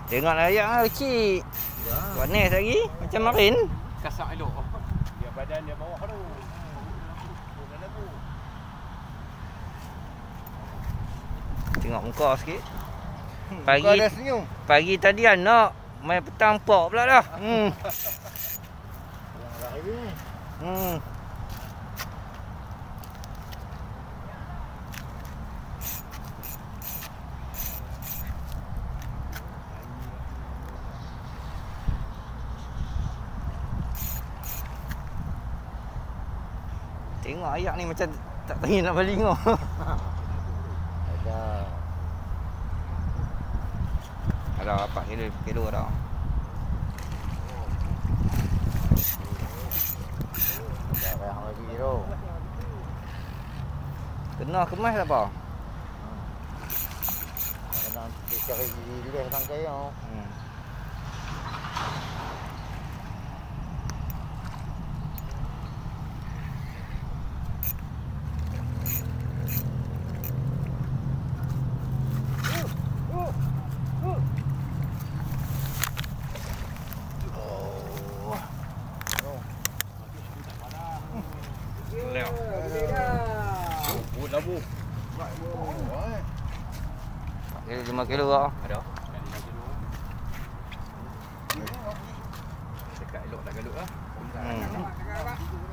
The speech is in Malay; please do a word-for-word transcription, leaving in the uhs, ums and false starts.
Tengok layak lah kecil. Ya. Warna lagi macam marin. Kasak elok. Dia badan dia bawah tu. Tengok muka sikit. Pagi muka dah senyum. Pagi tadi anak main petang pok pula dah. Hmm. Yang lahir ni. Hmm. Tengok ayak ni macam tak tahu nak balik kau. Ada. Ada empat kilo, kilo dah. Tak payah lagi tu. Kena kemas tak apa? Kena cari gigi dia tangkai tu. Hmm. Leo. Oh, labu. lima kilo ah. Ada. Dekat elok tak galut lah. Hmm.